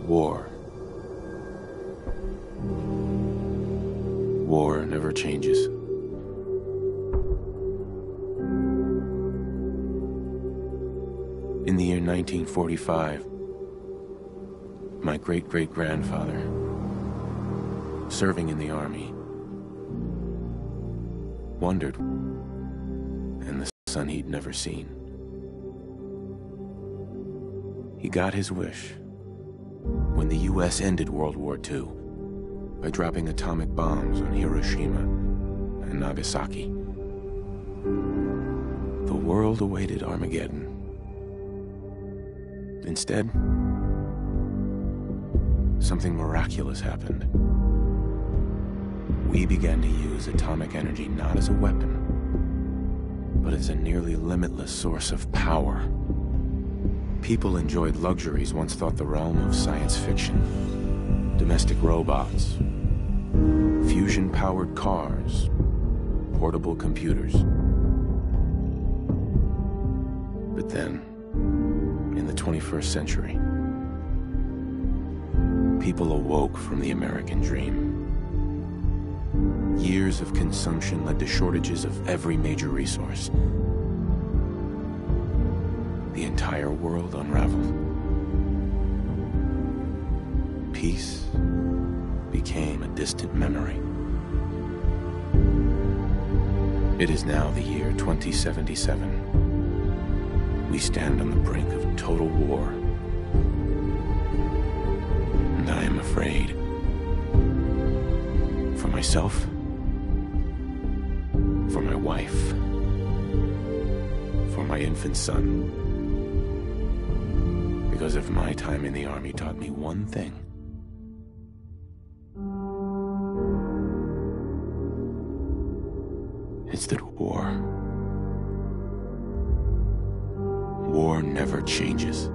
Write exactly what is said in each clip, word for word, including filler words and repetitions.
War. War never changes. In the year nineteen forty-five, my great-great-grandfather, serving in the army, wondered, and the son he'd never seen. He got his wish when the U S ended World War Two by dropping atomic bombs on Hiroshima and Nagasaki. The world awaited Armageddon. Instead, something miraculous happened. We began to use atomic energy not as a weapon, but as a nearly limitless source of power. People enjoyed luxuries once thought the realm of science fiction. Domestic robots, fusion-powered cars, portable computers. But then, in the twenty-first century, people awoke from the American dream. Years of consumption led to shortages of every major resource. The entire world unraveled. Peace became a distant memory. It is now the year twenty seventy-seven. We stand on the brink of total war. And I am afraid. For myself, for my wife, for my infant son. Because if my time in the army taught me one thing, it's that war, war never changes.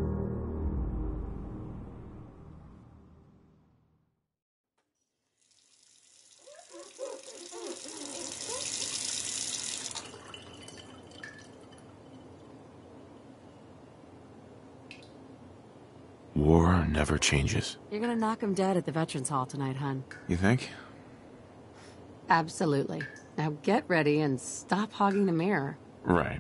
War never changes. You're gonna knock him dead at the Veterans Hall tonight, hun. You think? Absolutely. Now get ready and stop hogging the mirror. Right.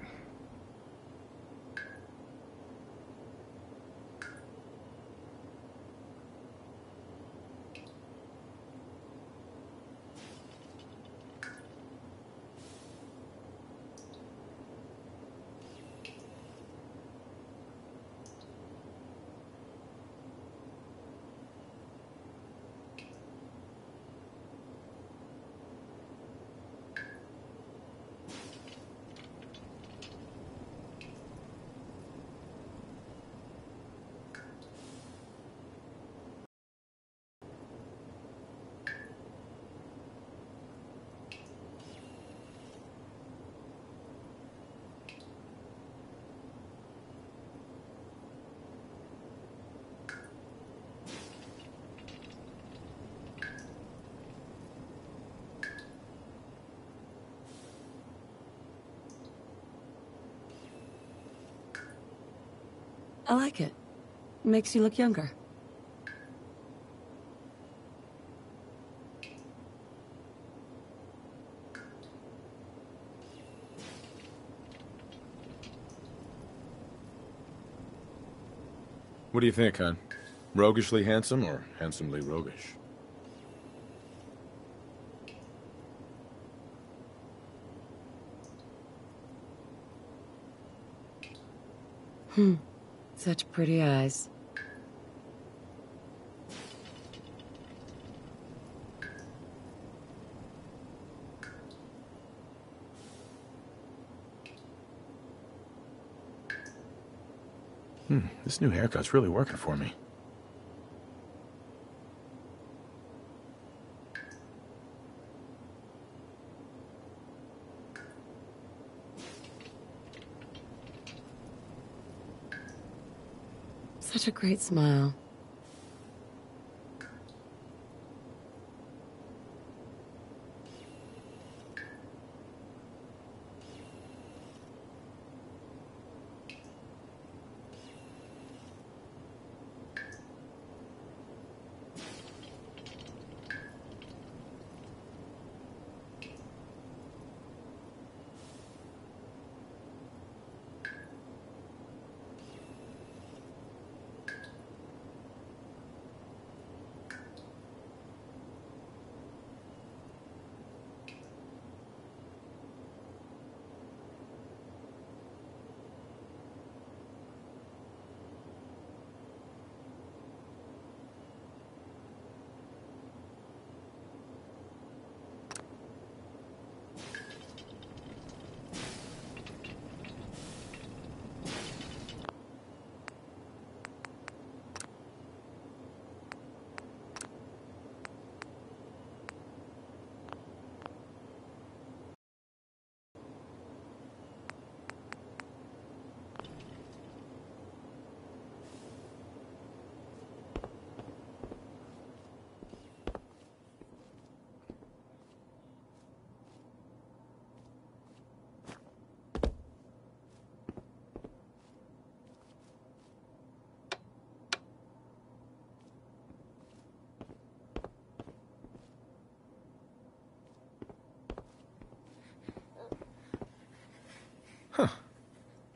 I like it. Makes you look younger. What do you think, hon? Roguishly handsome or handsomely roguish? Hmm. Such pretty eyes. Hmm, this new haircut's really working for me. Such a great smile.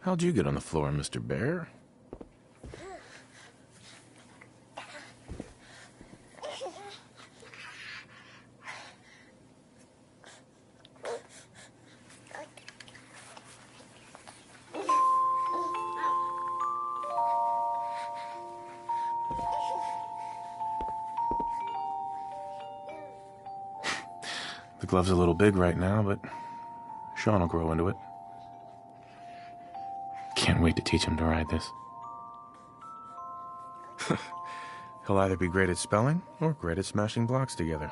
How'd you get on the floor, Mister Bear? The glove's a little big right now, but Sean will grow into it. Can't wait to teach him to ride this. He'll either be great at spelling or great at smashing blocks together.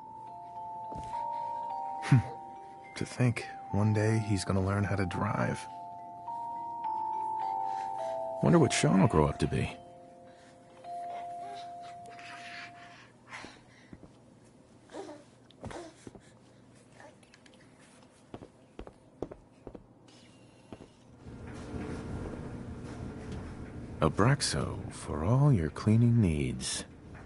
To think, one day he's gonna learn how to drive. Wonder what Sean will grow up to be. Abraxo for all your cleaning needs.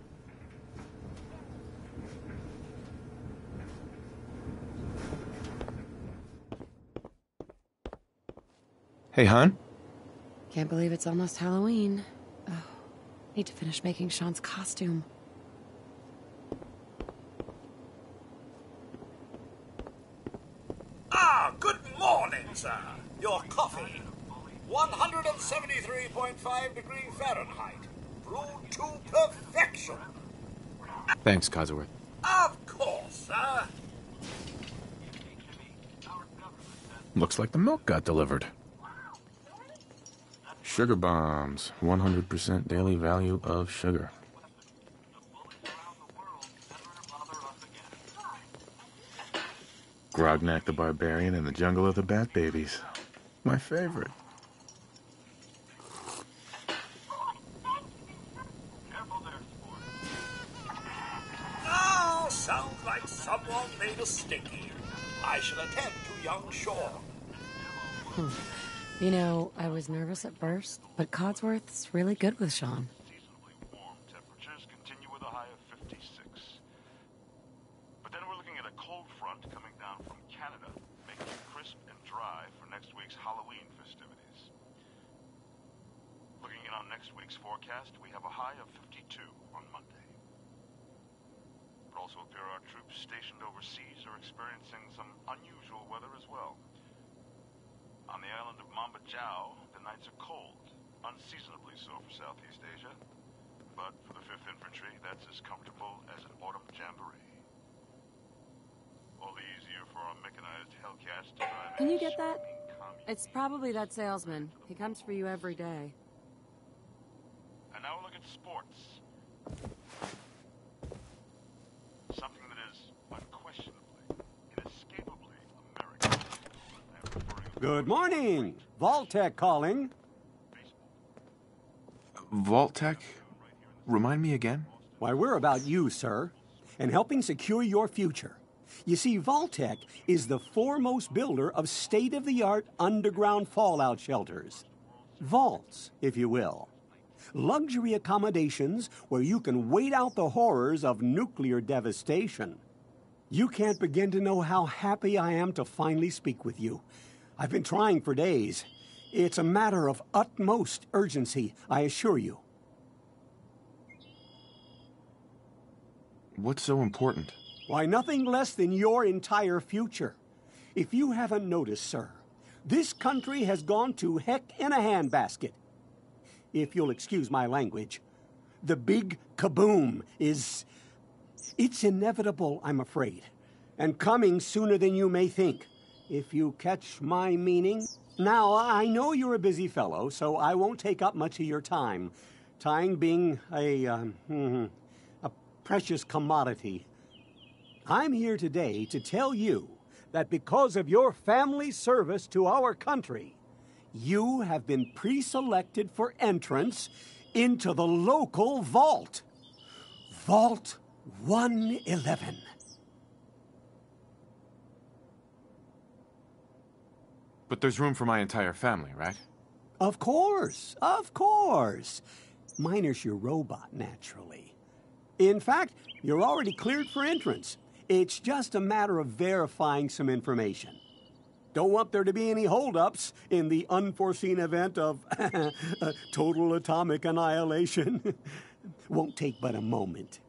Hey, hon? Can't believe it's almost Halloween. Oh, need to finish making Sean's costume. Ah, good morning, sir. Your coffee. one hundred seventy-three point five degrees Fahrenheit. Brewed to perfection. Thanks, Codsworth. Of course, sir. Looks like the milk got delivered. Sugar bombs. one hundred percent daily value of sugar. Grognak the Barbarian and the Jungle of the Bat Babies. My favorite. Oh, sounds like someone made a sticky. I shall attend to young Sean. Hmm. You know, I was nervous at first, but Codsworth's really good with Sean. Seasonably warm temperatures continue with a high of fifty-six. But then we're looking at a cold front coming down from Canada, making it crisp and dry for next week's Halloween festivities. Looking in on next week's forecast, we have a high of fifty-two on Monday. It also appears our troops stationed overseas are experiencing some unusual weather as well. On the island of Mambajau, the nights are cold, unseasonably so for Southeast Asia. But for the fifth Infantry, that's as comfortable as an autumn jamboree. All the easier for our mechanized Hellcats to drive. Can you get that? It's probably that salesman. He comes for you every day. And now we'll look at sports. Something that is unquestionably, inescapably American. Good morning. Vault-Tec calling. Vault-Tec? Remind me again? Why, we're about you, sir, and helping secure your future. You see, Vault-Tec is the foremost builder of state-of-the-art underground fallout shelters. Vaults, if you will. Luxury accommodations where you can wait out the horrors of nuclear devastation. You can't begin to know how happy I am to finally speak with you. I've been trying for days. It's a matter of utmost urgency, I assure you. What's so important? Why, nothing less than your entire future. If you haven't noticed, sir, this country has gone to heck in a handbasket. If you'll excuse my language, the big kaboom is... It's inevitable, I'm afraid, and coming sooner than you may think. If you catch my meaning. Now, I know you're a busy fellow, so I won't take up much of your time. Time being a, um, a precious commodity. I'm here today to tell you that because of your family service to our country, you have been pre-selected for entrance into the local vault. Vault one eleven. But there's room for my entire family, right? Of course, of course. Minus your robot, naturally. In fact, you're already cleared for entrance. It's just a matter of verifying some information. Don't want there to be any holdups in the unforeseen event of total atomic annihilation. Won't take but a moment.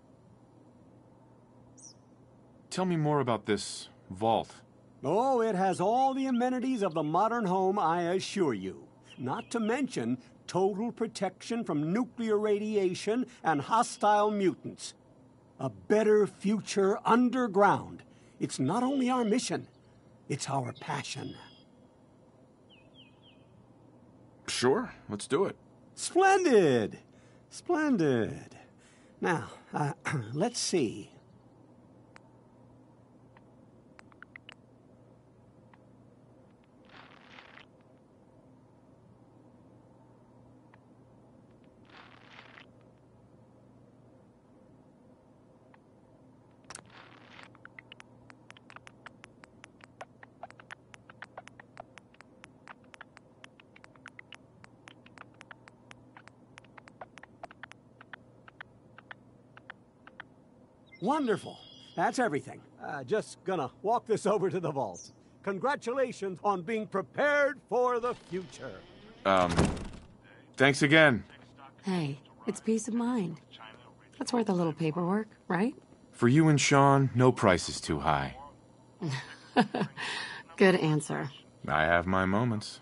Tell me more about this vault. Oh, it has all the amenities of the modern home, I assure you. Not to mention total protection from nuclear radiation and hostile mutants. A better future underground. It's not only our mission, it's our passion. Sure, let's do it. Splendid! Splendid. Now, uh, let's see. Wonderful. That's everything. Uh, just gonna walk this over to the vault. Congratulations on being prepared for the future. Um, thanks again. Hey, it's peace of mind. That's worth a little paperwork, right? For you and Sean, no price is too high. Good answer. I have my moments.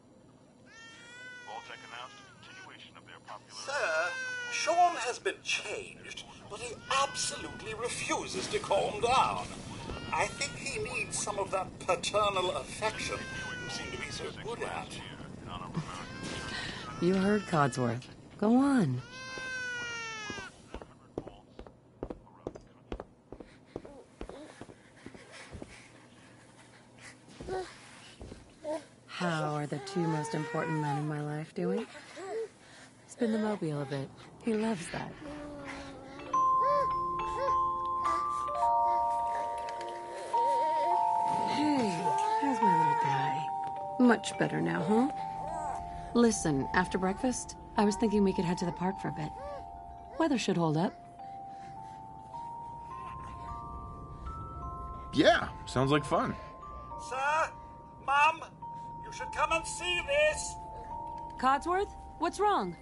Sir, Sean has been changed, but he absolutely refuses to calm down. I think he needs some of that paternal affection you seem to be so good at. You heard Codsworth. Go on. How are the two most important men in my life doing? Spin the mobile a bit. He loves that. Hey, how's my little guy? Much better now, huh? Listen, after breakfast, I was thinking we could head to the park for a bit. Weather should hold up. Yeah, sounds like fun. Sir, Mum, you should come and see this. Codsworth, what's wrong?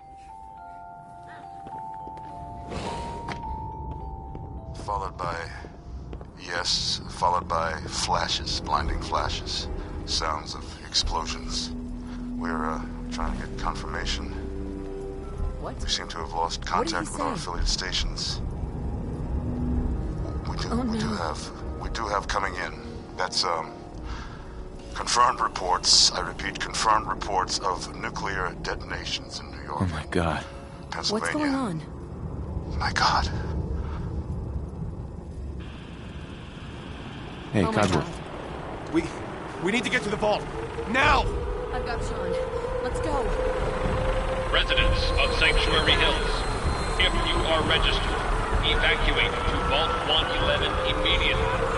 Followed by... Yes, followed by flashes, blinding flashes. Sounds of explosions. We're, uh, trying to get confirmation. What? We seem to have lost contact with our affiliate stations. We do, Oh, we do no. have... We do have coming in. That's, um... confirmed reports, I repeat, confirmed reports of nuclear detonations in New York. Oh my god. Pennsylvania. What's going on? My god. Hey, Oh my Codsworth. God. We... we need to get to the vault. Now! I've got Sean. Let's go. Residents of Sanctuary Hills, if you are registered, evacuate to Vault one eleven immediately.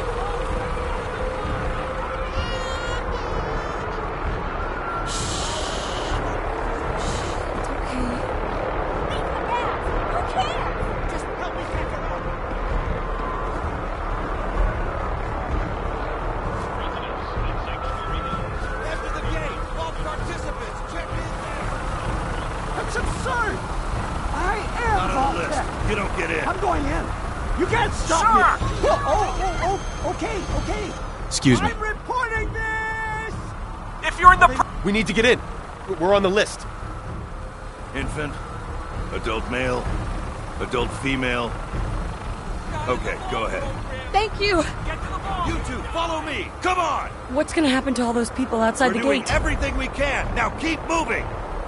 That's absurd! I am Vault Tech. You don't get in. I'm going in. You can't stop me. Oh, oh, oh, oh, okay, okay. Excuse me. I'm reporting this! If you're in the... We need to get in. We're on the list. Infant, adult male, adult female. Okay, go ahead. Thank you. You two, follow me. Come on. What's gonna happen to all those people outside We're the doing gate? everything we can. Now keep moving.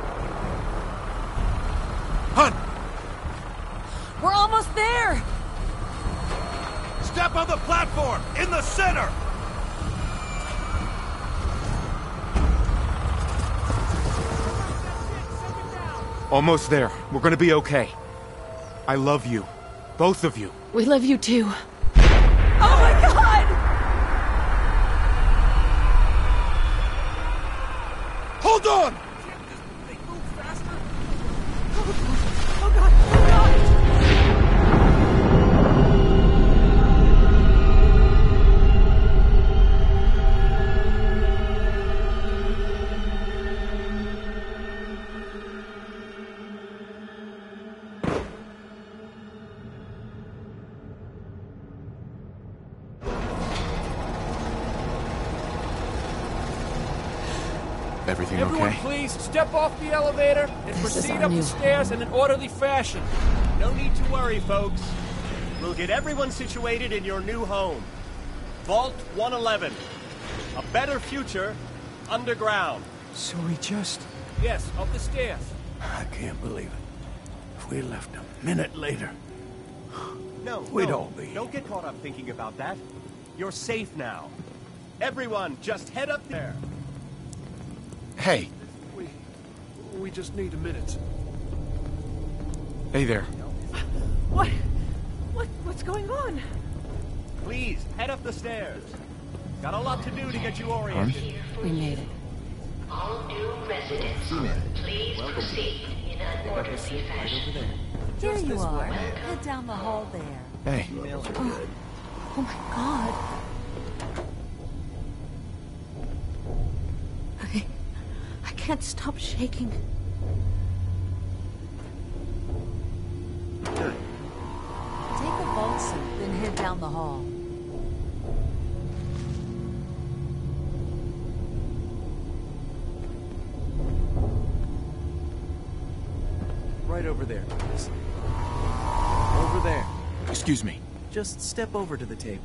Hunt, We're almost there. step on the platform in the center. Almost there. We're gonna be okay. I love you. Both of you. We love you too. Oh my God! Hold on! Oh God! Oh God! Everything Everyone, okay? please step off the elevator and This is proceed our up new the stairs in an orderly fashion. No need to worry, folks. We'll get everyone situated in your new home. Vault one eleven. A better future underground. So we just... Yes, up the stairs. I can't believe it. If we left a minute later... No, We'd no, all be. Don't get caught up thinking about that. You're safe now. Everyone, just head up there. Hey. We... we just need a minute. Hey there. What? What? What's going on? Please, head up the stairs. Got a lot to do to get you oriented. We made it. All new residents, please proceed in an orderly fashion. Here you are. Head down the hall there. Hey. Oh, oh my God. I... I can't stop shaking. Take a vault suit, then head down the hall. Right over there, please. Over there. Excuse me. Just step over to the table.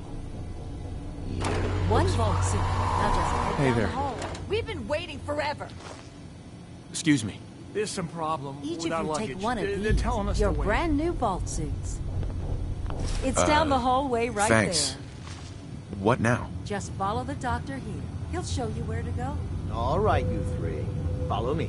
One vault suit. Now just head Hey down there. the hall. We've been waiting forever. Excuse me. There's some problem Each with our of you luggage. take one of They- these. They're telling us Your to wait. brand new vault suits. It's Uh, down the hallway right thanks. there. What now? Just follow the doctor here. He'll show you where to go. All right, you three. Follow me.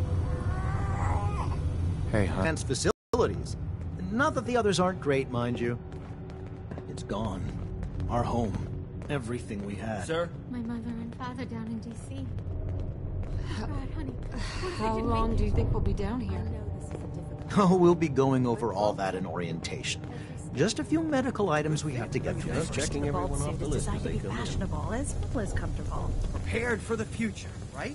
Hey, huh? Fenced facilities. Not that the others aren't great, mind you. It's gone. Our home. Everything we had. Sir? My mother and father down in D C How, God, honey. What if I how didn't long make do you it? think we'll be down here? Oh, we'll be going over all that in orientation. Just a few medical items we have to get through. Just checking everyone off the list as they come in. Fashionable as well as comfortable. Prepared for the future, right?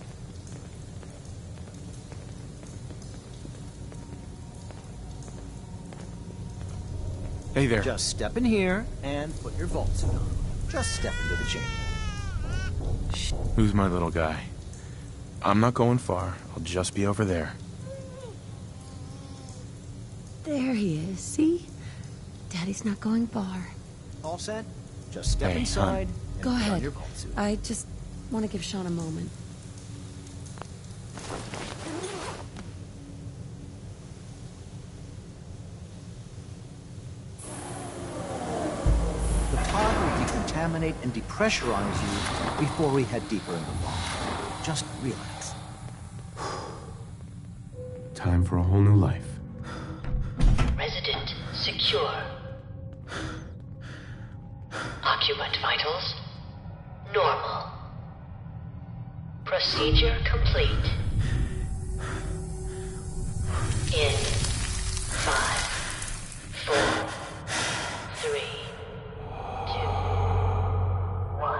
Hey there. Just step in here and put your vault suit on. Just step into the chamber. Who's my little guy? I'm not going far. I'll just be over there. There he is, see? Daddy's not going far. All set? Just step Hey, inside. hon. and Go put on ahead. your vault suit. I just want to give Sean a moment. The pod will decontaminate and depressurize you before we head deeper in the vault. Just relax. Time for a whole new life. Resident secure. Occupant vitals normal. Procedure complete. In five, four, three, two, one.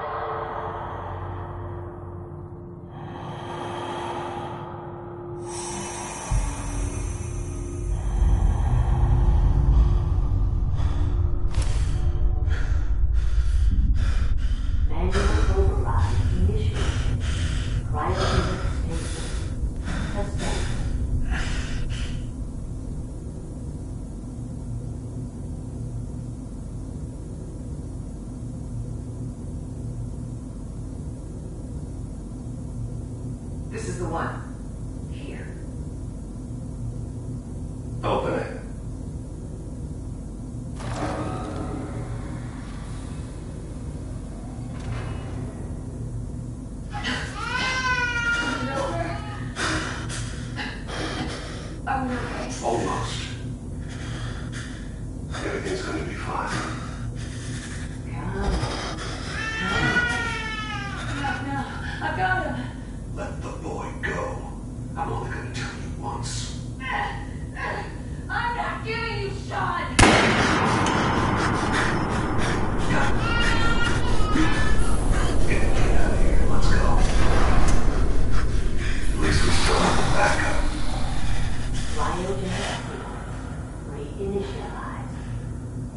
Manual override initiated. Cryogenic station suspended. This is the one. Here. Open it. I'm okay. Almost. Everything's gonna be fine. No, no, I got him. Let the boy go. I'm only gonna tell you once. I'm not giving you Sean. Get the kid out of here. Let's go. At least we still have the backup. Cryogenic reinitialized.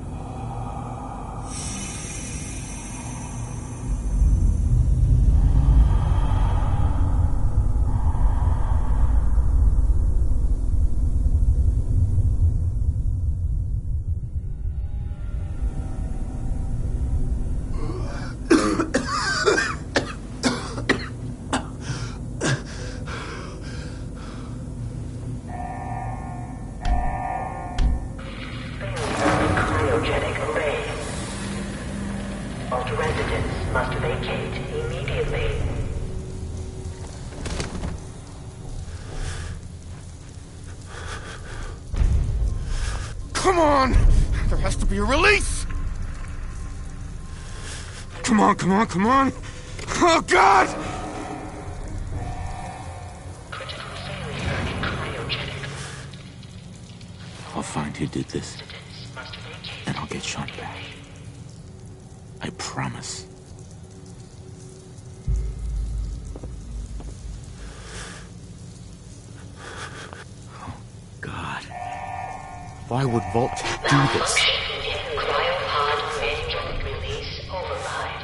Come on! There has to be a release! Come on, come on, come on! Oh, God! I'll find who did this, and I'll get Sean back. I promise. Oh, God. Why would Vault do this? Cryopod ready. Release override.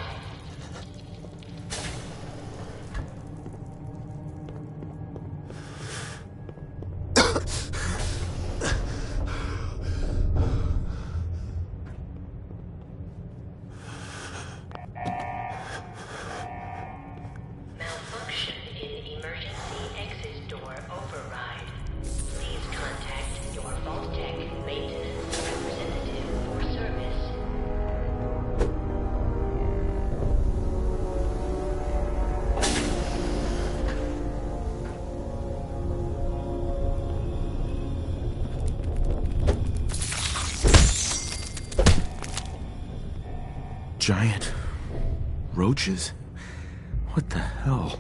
Malfunction in emergency exit door override. Please contact your Vault Tech maintenance representative for service. Giant roaches? What the hell?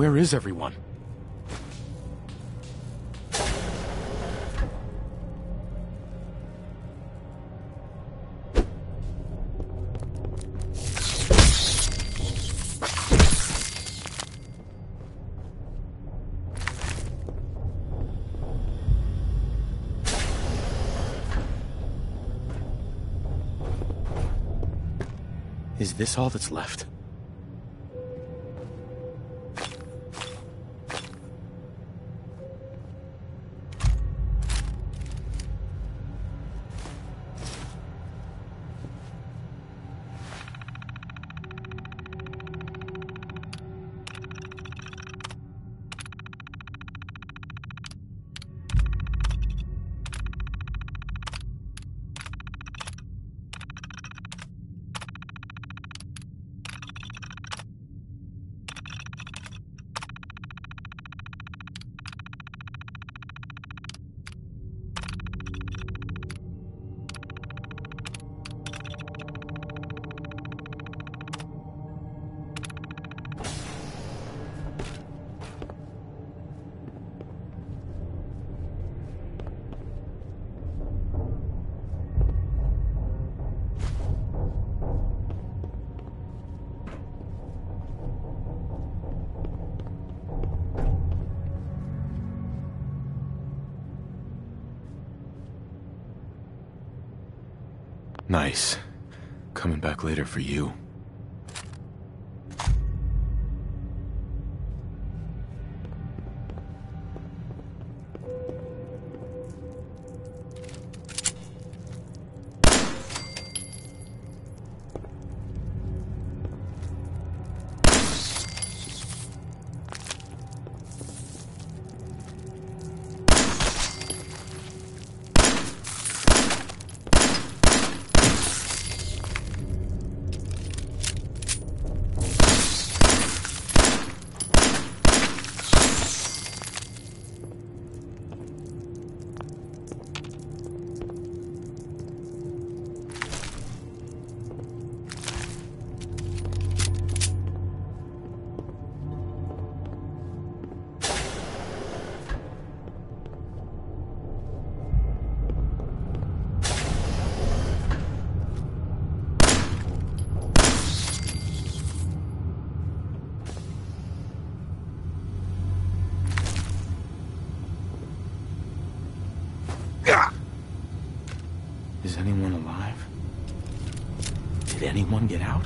Where is everyone? Is this all that's left? Nice. Coming back later for you. Is anyone alive? Did anyone get out?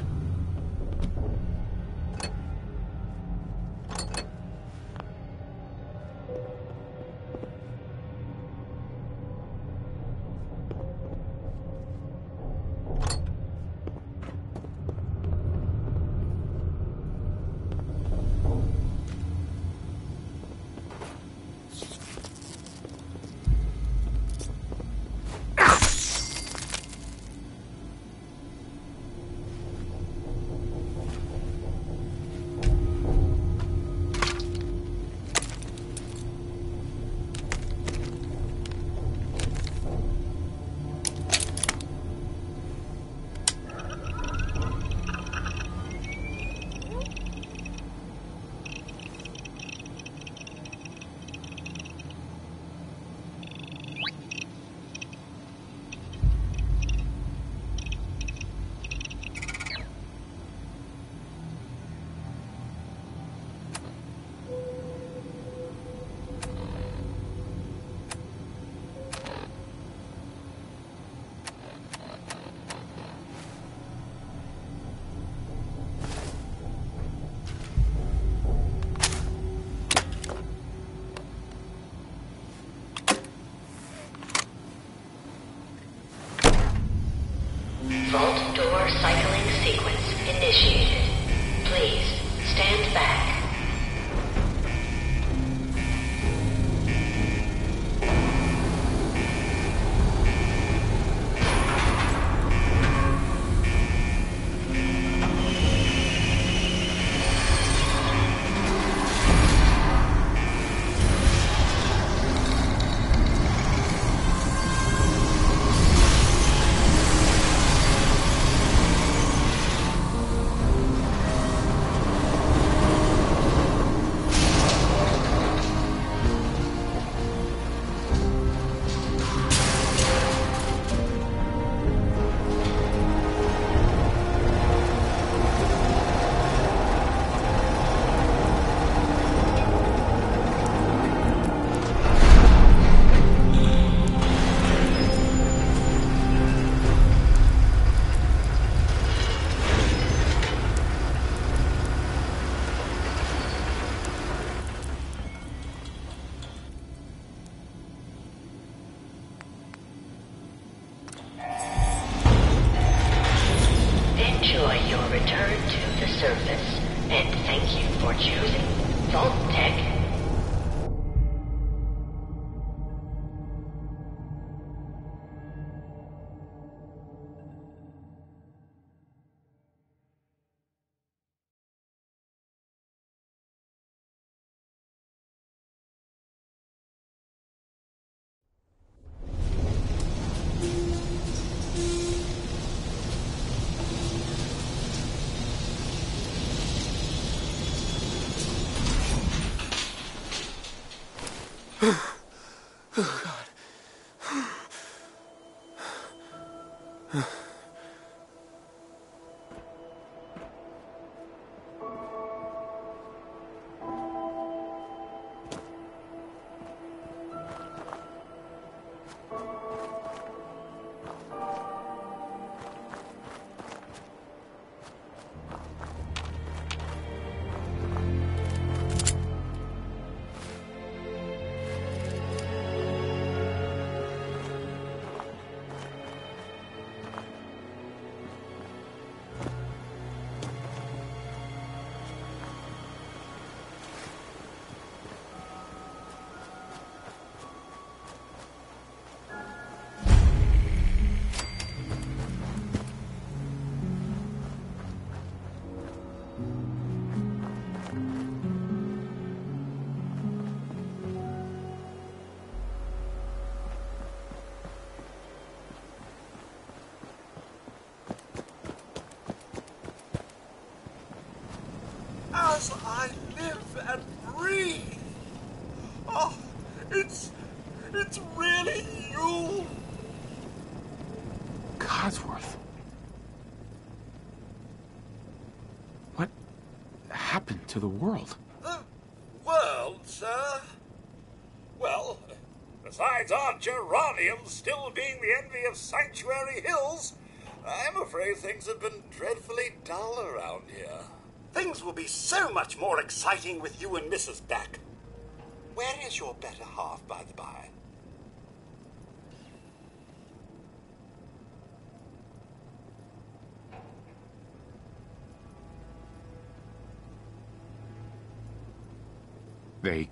Choosing Vault-Tec. Oh, God. As I live and breathe. Oh, it's... it's really you. Codsworth. What happened to the world? The world, sir? Well, besides our geraniums still being the envy of Sanctuary Hills, I'm afraid things have been dreadfully dull around here. Things will be so much more exciting with you and Missus back. Where is your better half, by the by? They...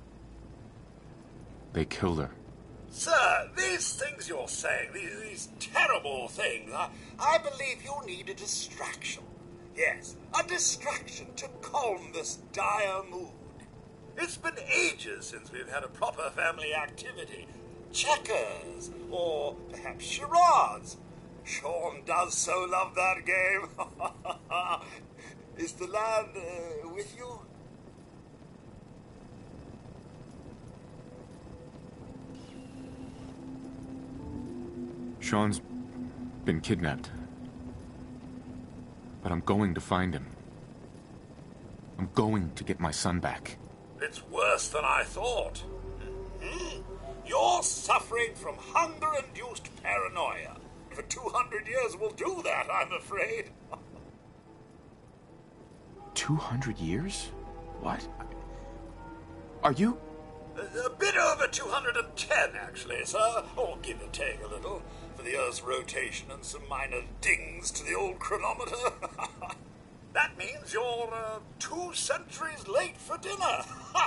They killed her. Sir, these things you're saying, these, these terrible things, I, I believe you need a distraction. Yes, a distraction to calm this dire mood. It's been ages since we've had a proper family activity. Checkers, or perhaps charades. Sean does so love that game. Is the lad uh, with you? Sean's been kidnapped. But I'm going to find him. I'm going to get my son back. It's worse than I thought. Mm-hmm. You're suffering from hunger-induced paranoia. For two hundred years we'll do that, I'm afraid. Two hundred years? What? Are you... A, a bit over two hundred ten, actually, sir. Or give or take a little, for the Earth's rotation and some minor dings to the old chronometer. That means you're uh, two centuries late for dinner.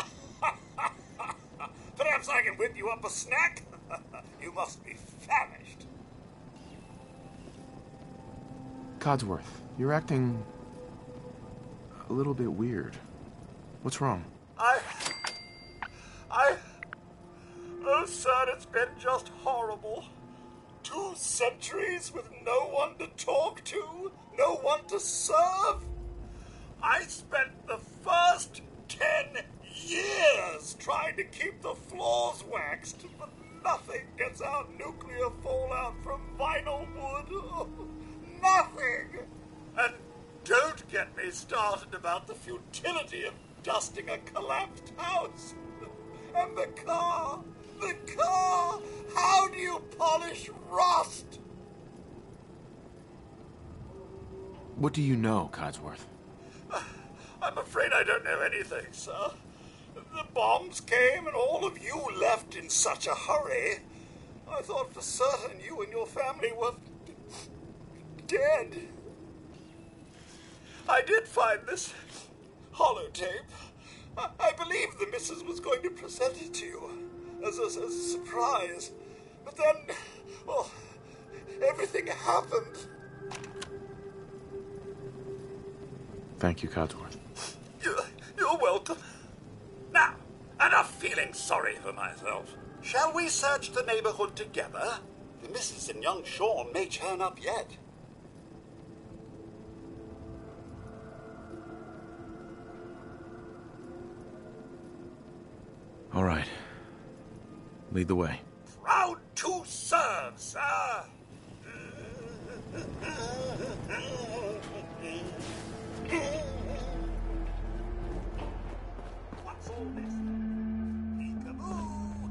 Perhaps I can whip you up a snack? You must be famished. Codsworth, you're acting... a little bit weird. What's wrong? I... I... Oh, sir, it's been just horrible. Two centuries with no one to talk to, no one to serve. I spent the first ten years trying to keep the floors waxed, but nothing gets out nuclear fallout from vinyl wood. Oh, nothing! And don't get me started about the futility of dusting a collapsed house. And the car, the car, how do you polish rust? What do you know, Codsworth? I'm afraid I don't know anything, sir. The bombs came and all of you left in such a hurry. I thought for certain you and your family were dead. I did find this holotape. I, I believe the missus was going to present it to you as a, as a surprise. But then, well, everything happened. Thank you, Codsworth. You're, you're welcome. Now, enough feeling sorry for myself. Shall we search the neighborhood together? The missus and young Sean may turn up yet. All right. Lead the way. Proud to serve, sir. What's all this? Peekaboo.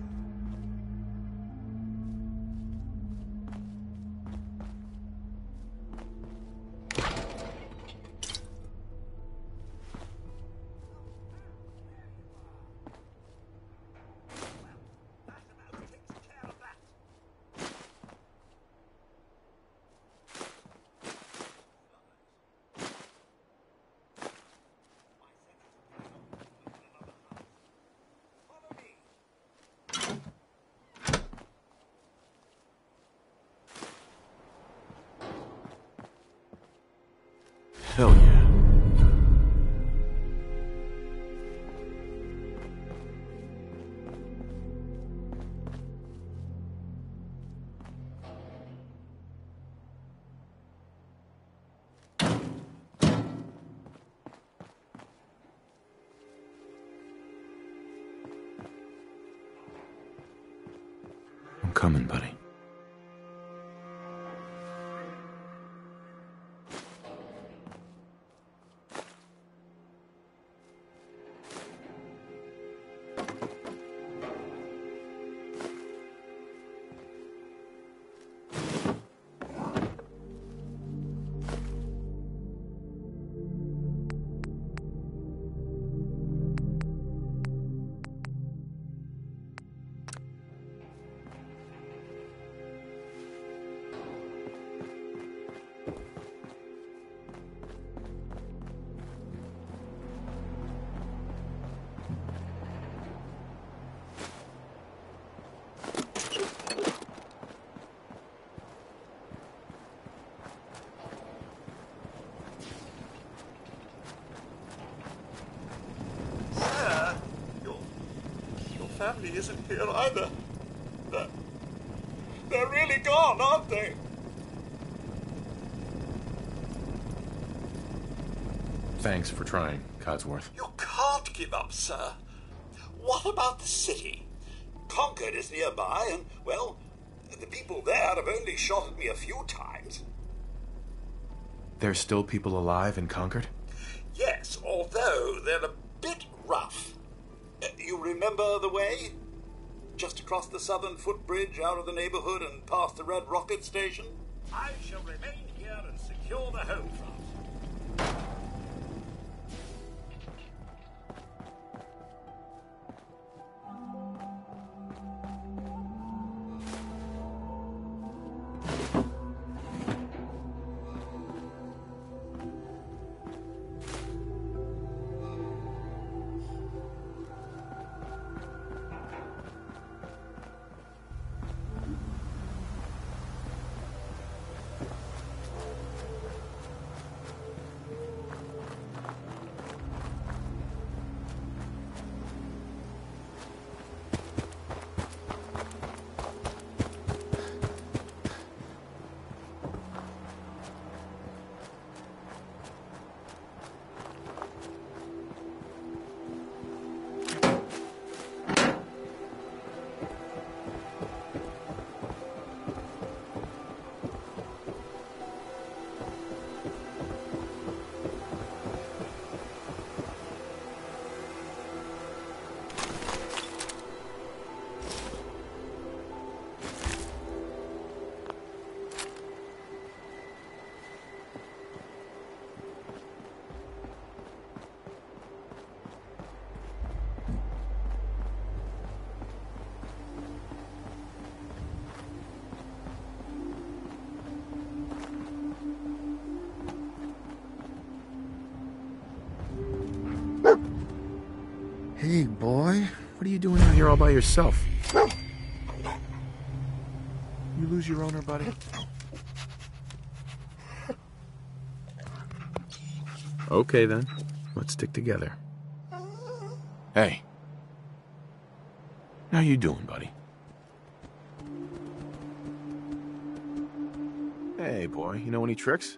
Hell yeah. I'm coming, buddy. Family isn't here either. They're, they're really gone, aren't they? Thanks for trying, Codsworth. You can't give up, sir. What about the city? Concord is nearby, and, well, the people there have only shot at me a few times. There's still people alive in Concord? Yes, although they're a bit rough. Uh, you remember the way? Just across the southern footbridge, out of the neighborhood, and past the Red Rocket Station? I shall remain here and secure the home front. What are you doing out here all by yourself? You lose your owner, buddy? Okay, then. Let's stick together. Hey. How you doing, buddy? Hey, boy. You know any tricks?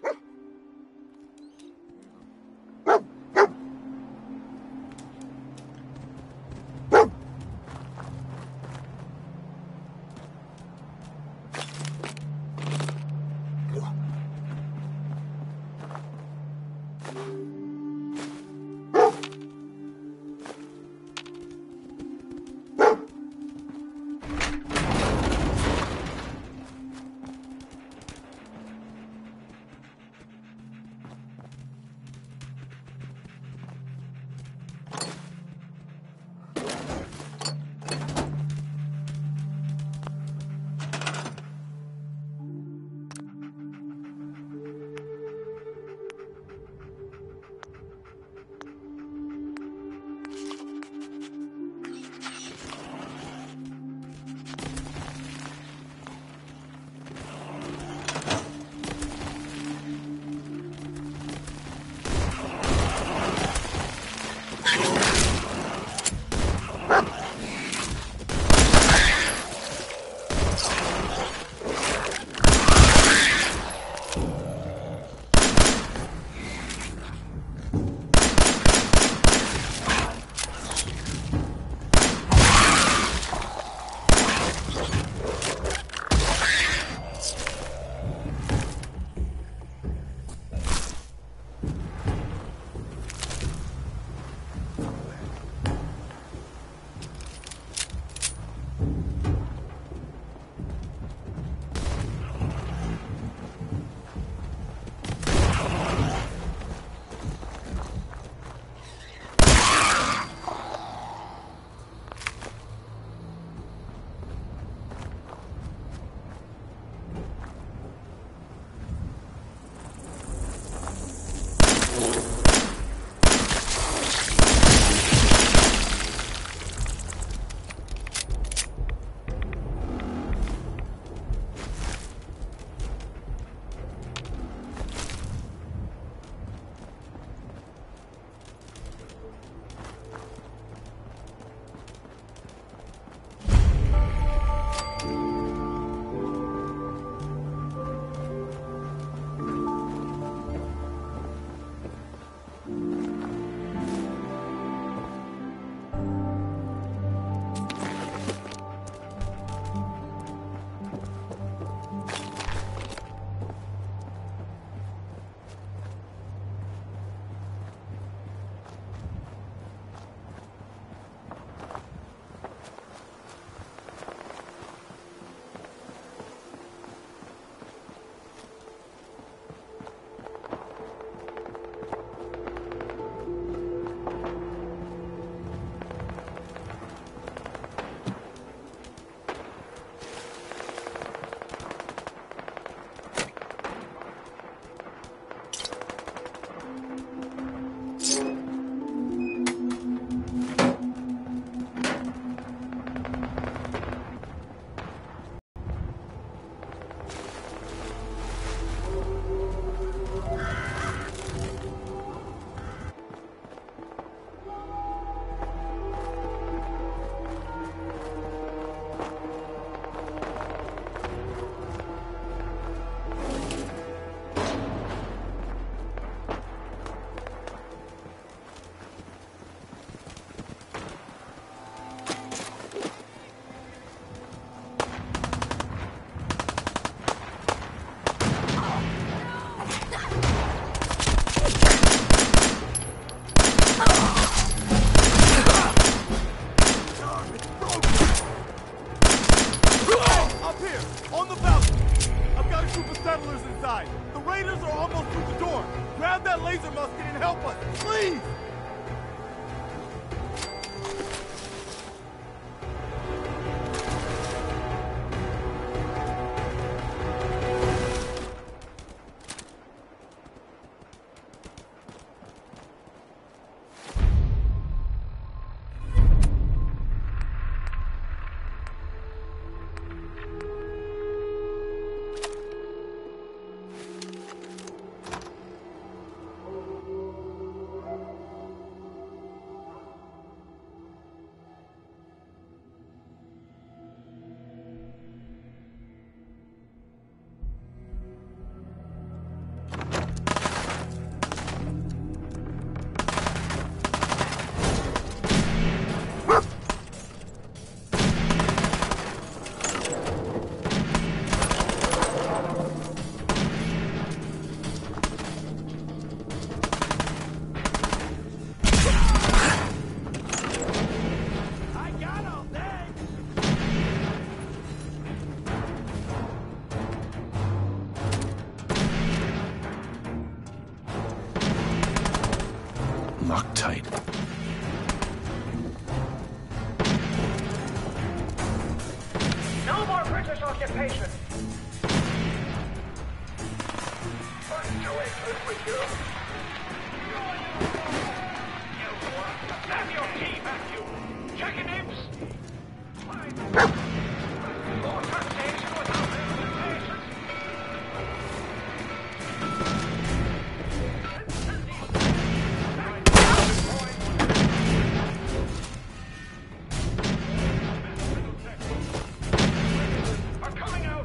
this occupation. What's doing this with you? Have your key back, you. Checking names. More taxation without limitations. Are coming out.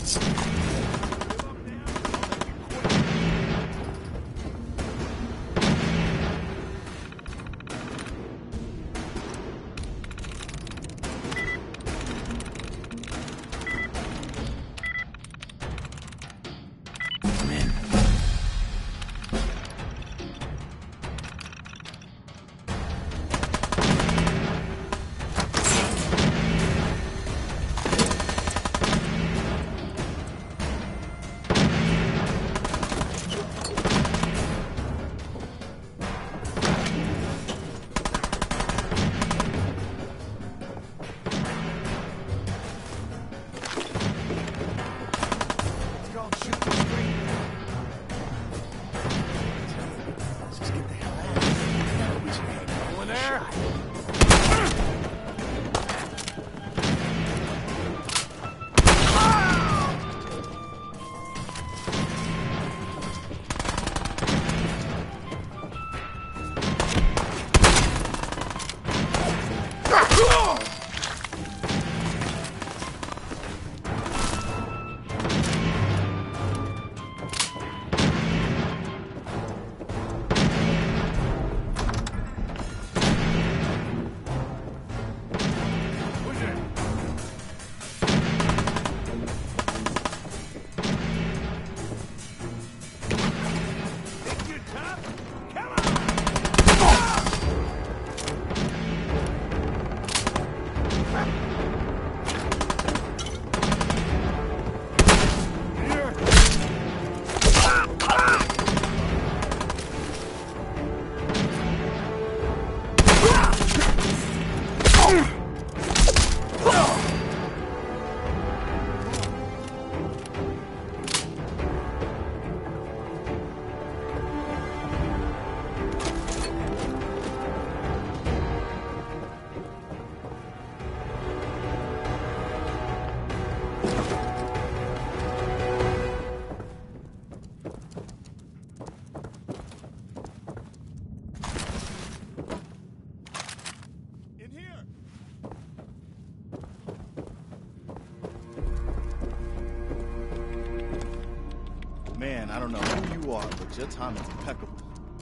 Man, I don't know who you are, but your timing's impeccable.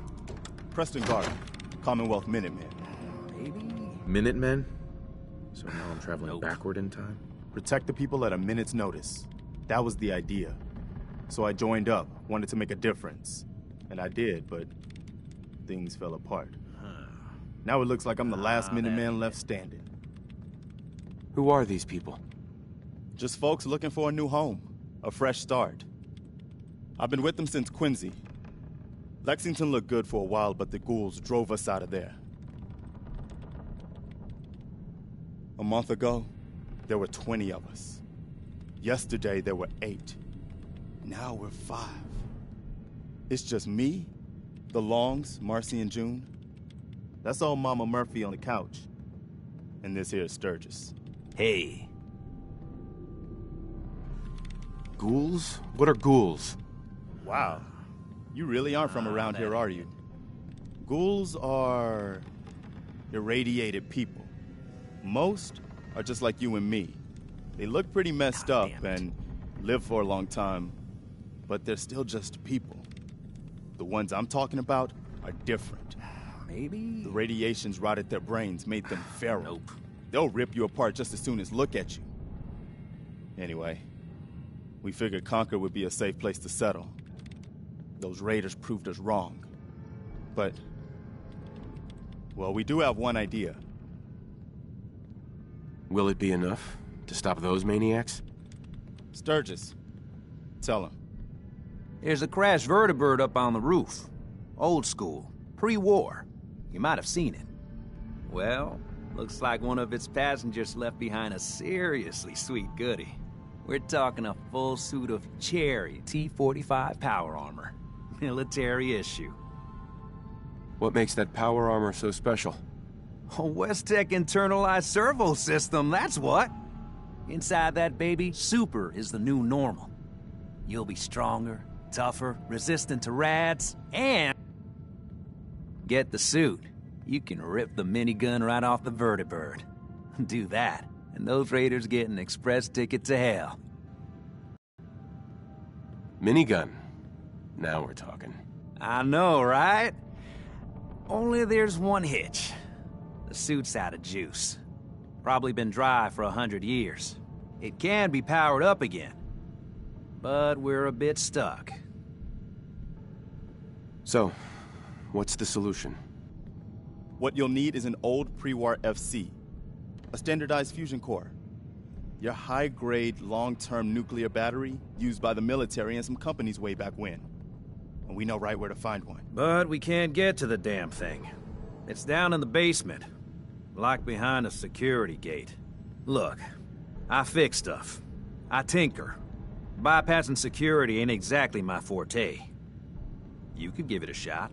Preston Garvey, Commonwealth Minutemen. Maybe? Minutemen? So now I'm traveling nope. backward in time? Protect the people at a minute's notice. That was the idea. So I joined up, wanted to make a difference. And I did, but things fell apart. Now it looks like I'm the last Minuteman left standing. Who are these people? Just folks looking for a new home, a fresh start. I've been with them since Quincy. Lexington looked good for a while, but the ghouls drove us out of there. A month ago, there were twenty of us. Yesterday, there were eight. Now we're five. It's just me, the Longs, Marcy and June. That's old Mama Murphy on the couch. And this here is Sturgis. Hey. Ghouls? What are ghouls? Wow. You really aren't from around here, are you? Ghouls are irradiated people. Most are just like you and me. They look pretty messed up and live for a long time, but they're still just people. The ones I'm talking about are different. Maybe? The radiations rotted their brains, made them feral. Nope. They'll rip you apart just as soon as look at you. Anyway, we figured Concord would be a safe place to settle. Those raiders proved us wrong. But, well, we do have one idea. Will it be enough to stop those maniacs? Sturgis, tell him. There's a crashed vertibird up on the roof. Old school, pre-war. You might have seen it. Well, looks like one of its passengers left behind a seriously sweet goodie. We're talking a full suit of Cherry T forty-five power armor. Military issue. What makes that power armor so special? A Westech internalized servo system, that's what. Inside that baby, super is the new normal. You'll be stronger, tougher, resistant to rads, and... get the suit. You can rip the minigun right off the vertibird. Do that, and those raiders get an express ticket to hell. Minigun. Now we're talking. I know, right? Only there's one hitch. The suit's out of juice. Probably been dry for a hundred years. It can be powered up again. But we're a bit stuck. So, what's the solution? What you'll need is an old pre-war F C. A standardized fusion core. Your high-grade, long-term nuclear battery used by the military and some companies way back when. And we know right where to find one. But we can't get to the damn thing. It's down in the basement. Locked behind a security gate. Look, I fix stuff. I tinker. Bypassing security ain't exactly my forte. You could give it a shot.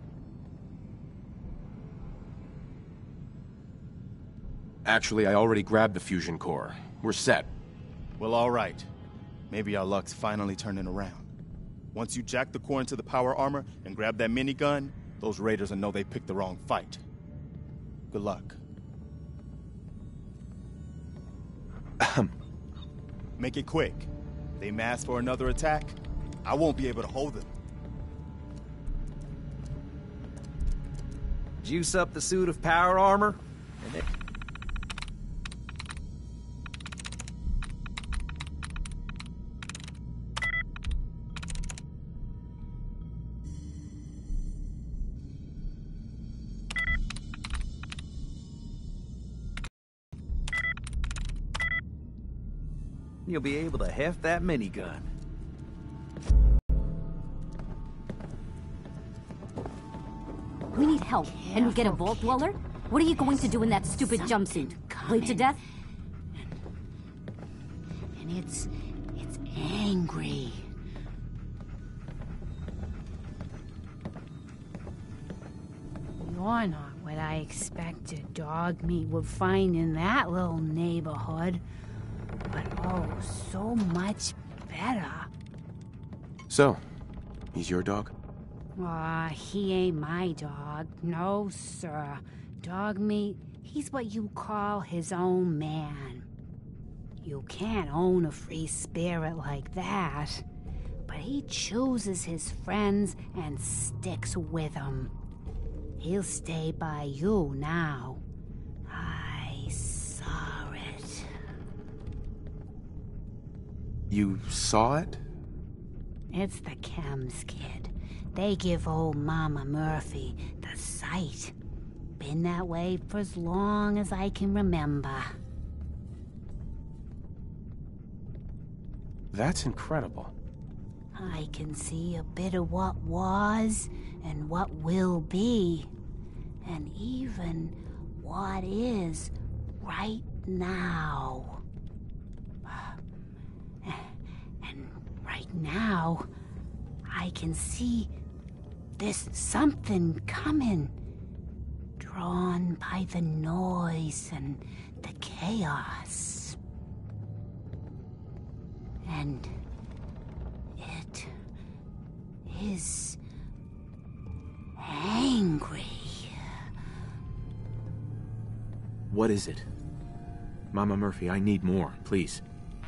Actually, I already grabbed the fusion core. We're set. Well, all right. Maybe our luck's finally turning around. Once you jack the core into the power armor and grab that minigun, those raiders will know they picked the wrong fight. Good luck. Make it quick. They mass for another attack, I won't be able to hold them. Juice up the suit of power armor, and then... you'll be able to heft that minigun. We need help, and we get a Vault Dweller? What are you going to do in that stupid jumpsuit? Bleed to death? And it's... it's angry. You're not what I expected dog meat would find in that little neighborhood. But oh, so much better. So, he's your dog? Aw, he ain't my dog. No, sir. Dog meat, he's what you call his own man. You can't own a free spirit like that. But he chooses his friends and sticks with them. He'll stay by you now. I saw it. You saw it? It's the chems, kid. They give old Mama Murphy the sight. Been that way for as long as I can remember. That's incredible. I can see a bit of what was and what will be, and even what is right now. And right now, I can see there's something coming, drawn by the noise and the chaos. And it is angry. What is it? Mama Murphy, I need more, please.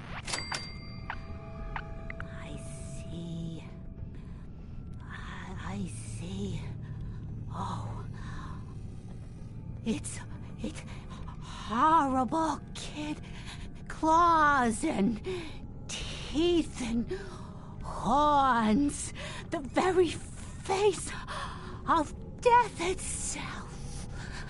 I see. I, I see. Oh. It's... it's horrible, kid. Claws and teeth and horns. The very face of death itself.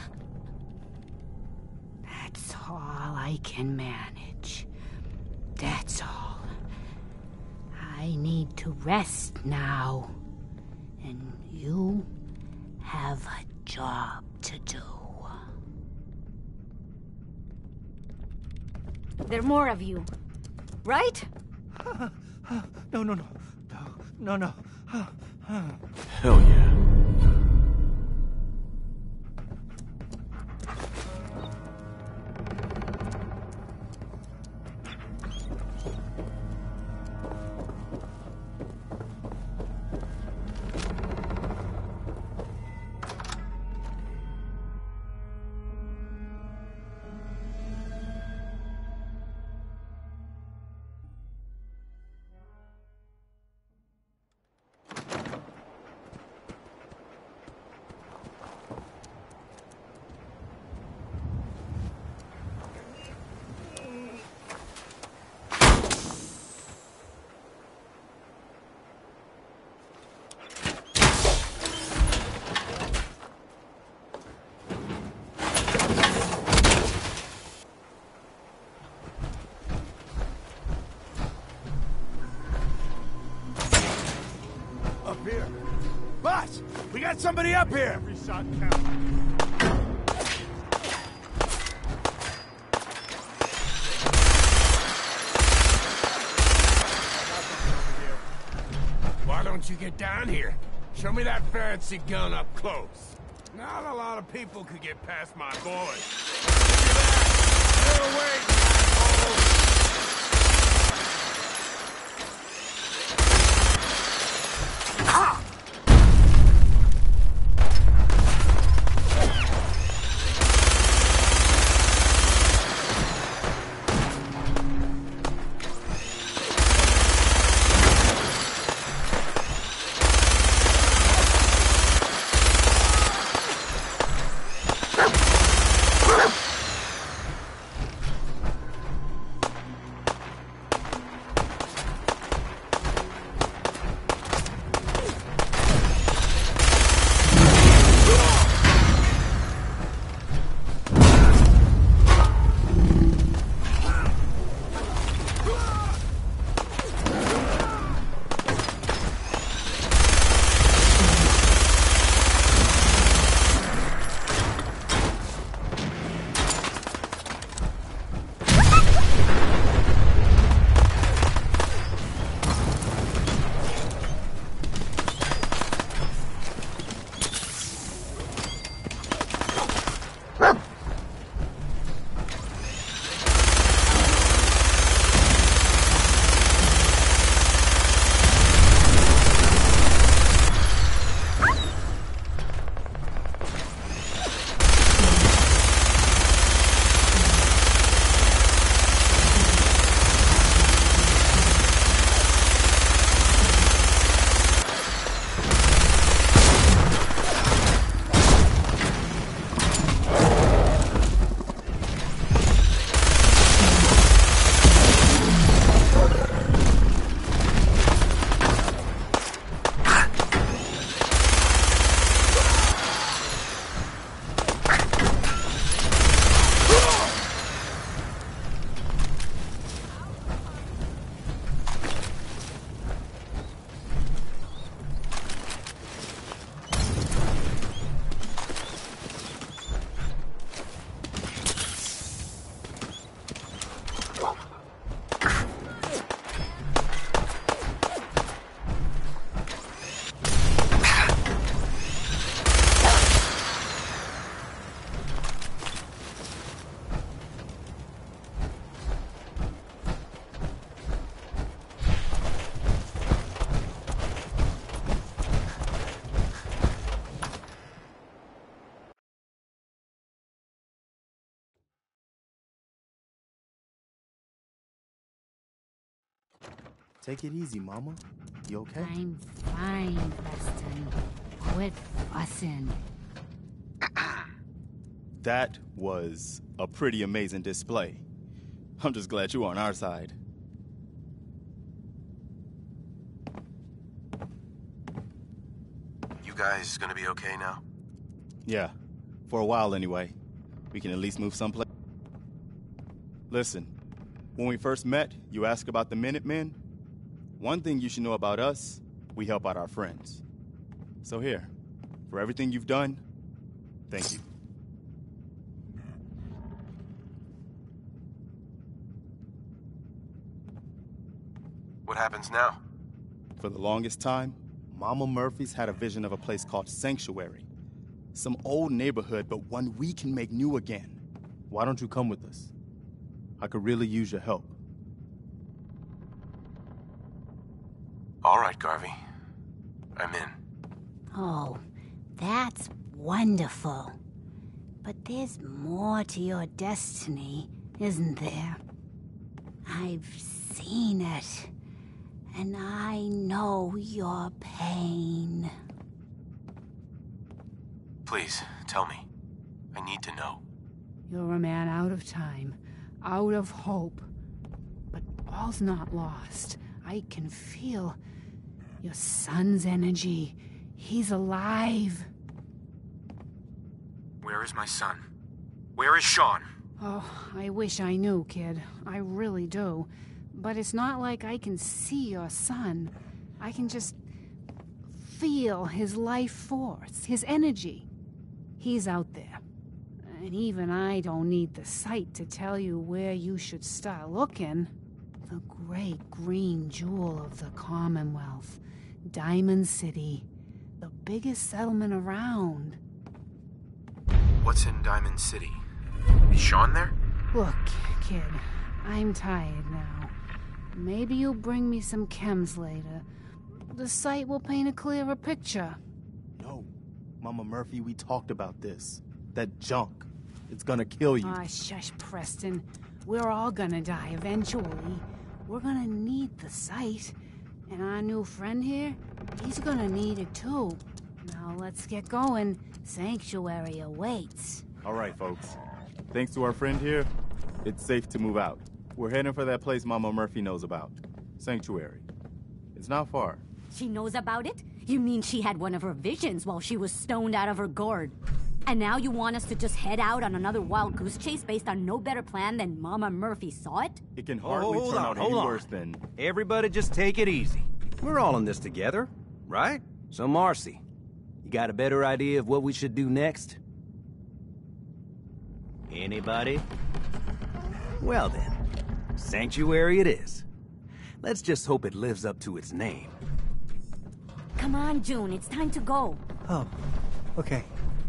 That's all I can manage. That's all. I need to rest now. And you have a job to do. There are more of you, right? No, no, no. No, no, no. Hell yeah. We got somebody up here! Every shot counts. Why don't you get down here? Show me that fancy gun up close. Not a lot of people could get past my boys. Look at that! They're waiting, assholes! Take it easy, Mama. You okay? I'm fine, Preston. Quit fussing. That was a pretty amazing display. I'm just glad you're on our side. You guys gonna be okay now? Yeah, for a while anyway. We can at least move someplace. Listen, when we first met, you asked about the Minutemen. One thing you should know about us, we help out our friends. So here, for everything you've done, thank you. What happens now? For the longest time, Mama Murphy's had a vision of a place called Sanctuary. Some old neighborhood, but one we can make new again. Why don't you come with us? I could really use your help. All right, Garvey. I'm in. Oh, that's wonderful. But there's more to your destiny, isn't there? I've seen it, and I know your pain. Please, tell me. I need to know. You're a man out of time, out of hope. But all's not lost. I can feel your son's energy. He's alive. Where is my son? Where is Sean? Oh, I wish I knew, kid. I really do. But it's not like I can see your son. I can just feel his life force, his energy. He's out there. And even I don't need the sight to tell you where you should start looking. The great green jewel of the Commonwealth. Diamond City. The biggest settlement around. What's in Diamond City? Is Sean there? Look, kid, I'm tired now. Maybe you'll bring me some chems later. The sight will paint a clearer picture. No. Mama Murphy, we talked about this. That junk. It's gonna kill you. Ah, shush, Preston. We're all gonna die eventually. We're gonna need the sight. And our new friend here, he's gonna need it too. Now let's get going. Sanctuary awaits. All right, folks. Thanks to our friend here, it's safe to move out. We're heading for that place Mama Murphy knows about. Sanctuary. It's not far. She knows about it? You mean she had one of her visions while she was stoned out of her gourd? And now you want us to just head out on another wild goose chase based on no better plan than Mama Murphy saw it? It can hardly hold turn on, out hold any on. worse than... Everybody just take it easy. We're all in this together, right? So, Marcy, you got a better idea of what we should do next? Anybody? Well then, Sanctuary it is. Let's just hope it lives up to its name. Come on, June, it's time to go. Oh, okay.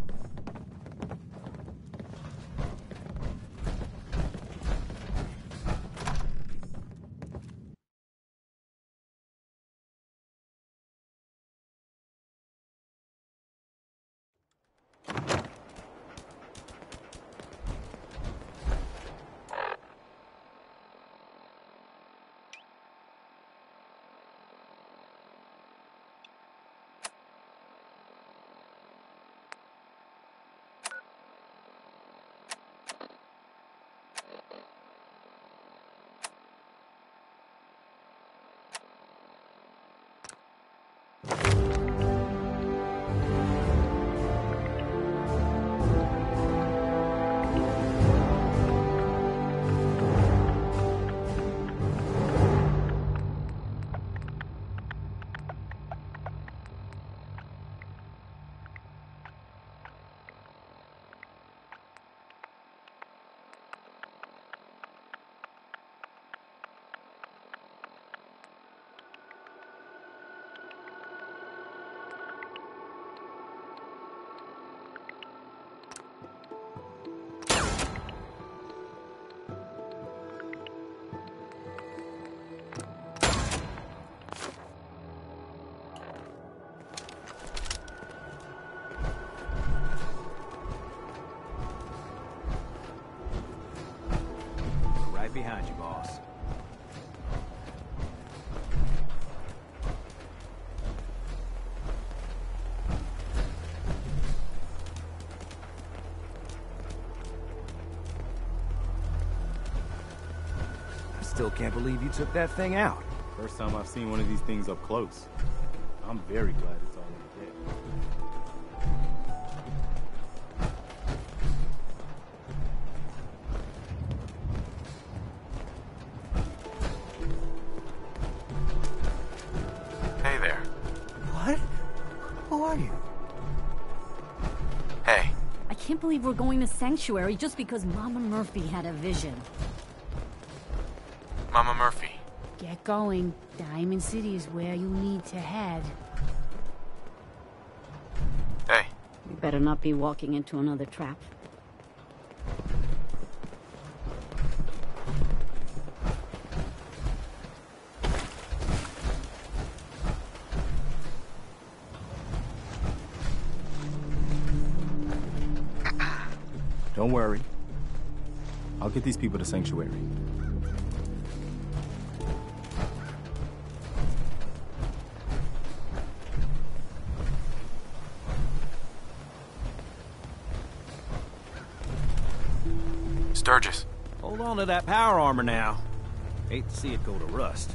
Behind you, boss. I still can't believe you took that thing out. First time I've seen one of these things up close. I'm very glad it's already dead. I can't believe we're going to Sanctuary just because Mama Murphy had a vision. Mama Murphy, Get going. Diamond City is where you need to head. Hey. You better not be walking into another trap. Don't worry. I'll get these people to Sanctuary. Sturgis. Hold on to that power armor now. Hate to see it go to rust.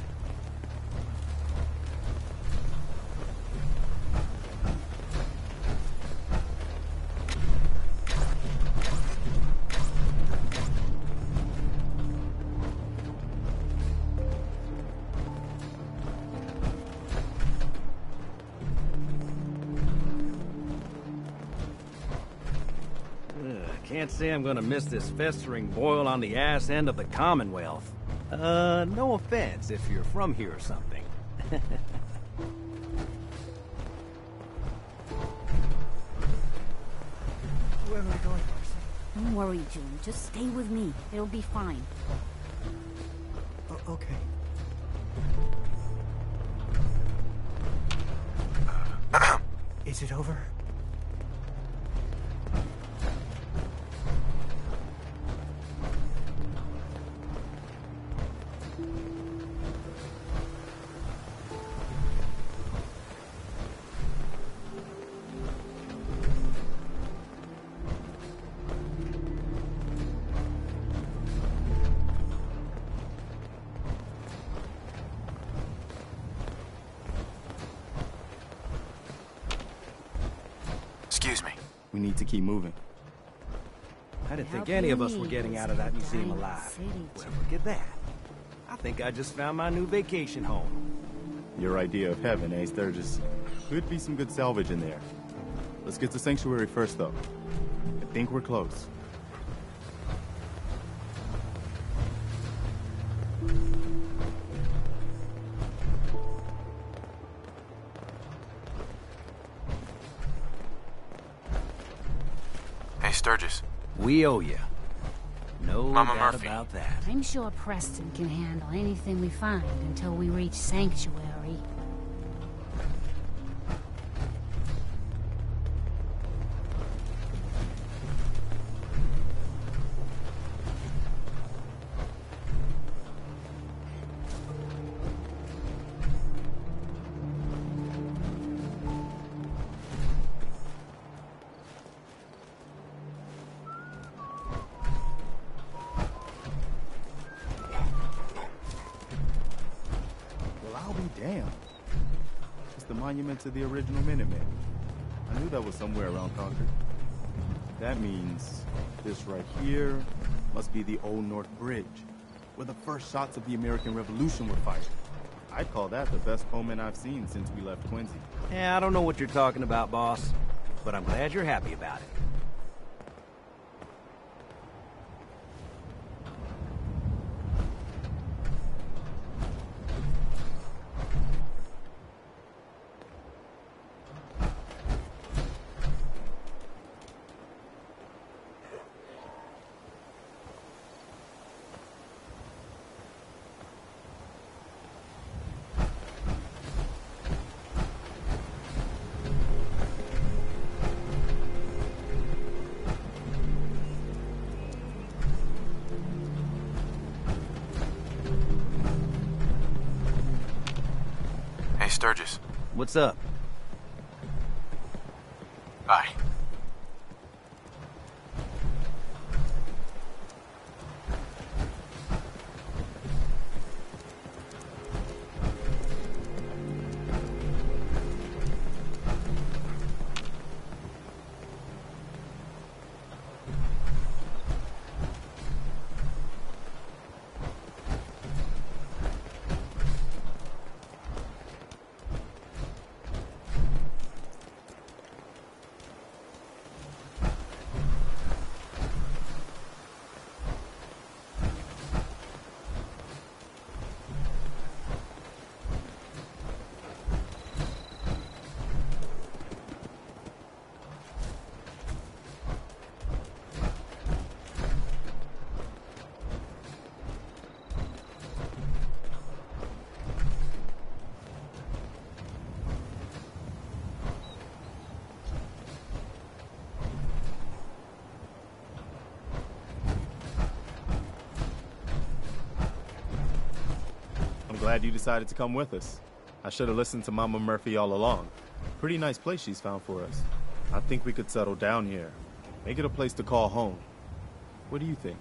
Can't say I'm gonna miss this festering boil on the ass end of the Commonwealth. Uh, no offense if you're from here or something. Where are we going, Marcy? Don't worry, June. Just stay with me. It'll be fine. O okay. Is it over? Excuse me. We need to keep moving. I didn't think any of us were getting out of that museum alive. Well, look at that. I think I just found my new vacation home. Your idea of heaven, eh, Sturgis? Could be some good salvage in there. Let's get to Sanctuary first, though. I think we're close. Hey, Sturgis. We owe you. No Mama doubt Murphy. about that. I'm sure Preston can handle anything we find until we reach Sanctuary. Damn. It's the monument to the original Minutemen. I knew that was somewhere around Concord. That means this right here must be the Old North Bridge, where the first shots of the American Revolution were fired. I'd call that the best omen I've seen since we left Quincy. Yeah, I don't know what you're talking about, boss. But I'm glad you're happy about it. Hey, Sturgis. What's up? Hi. glad you decided to come with us. I should have listened to Mama Murphy all along. Pretty nice place she's found for us. I think we could settle down here. Make it a place to call home. What do you think?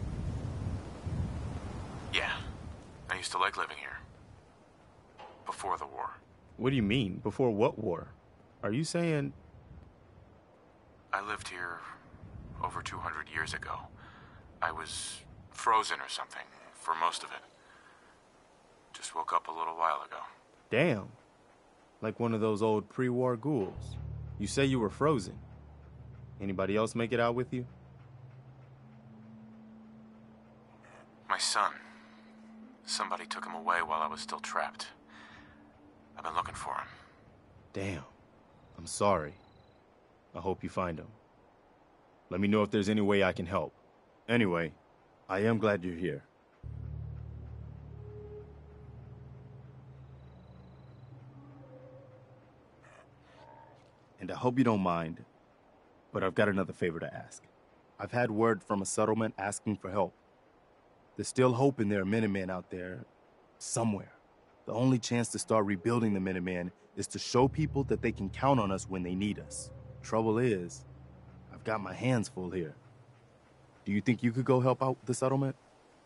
Yeah. I used to like living here. Before the war. What do you mean? Before what war? Are you saying... I lived here over two hundred years ago. I was frozen or something for most of it. Just woke up a little while ago. Damn. Like one of those old pre-war ghouls. You say you were frozen. Anybody else make it out with you? My son. Somebody took him away while I was still trapped. I've been looking for him. Damn. I'm sorry. I hope you find him. Let me know if there's any way I can help. Anyway, I am glad you're here. And I hope you don't mind, but I've got another favor to ask. I've had word from a settlement asking for help. There's still hope in there are Minutemen out there somewhere. The only chance to start rebuilding the Minutemen is to show people that they can count on us when they need us. Trouble is, I've got my hands full here. Do you think you could go help out the settlement?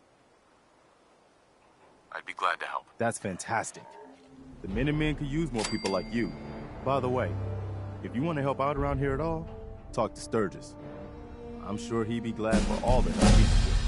I'd be glad to help. That's fantastic. The Minutemen could use more people like you. By the way, if you want to help out around here at all, talk to Sturgis. I'm sure he'd be glad for all the help he can get.